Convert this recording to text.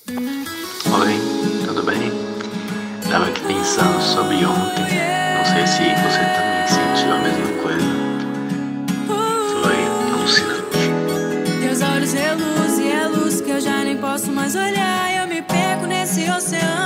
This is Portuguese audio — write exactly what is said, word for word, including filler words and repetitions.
Oi, tudo bem? Tava aqui pensando sobre ontem. Não sei se você também sentiu a mesma coisa. Foi alucinante. Teus olhos reluzem, é luz que eu já nem posso mais olhar. Eu me perco nesse oceano.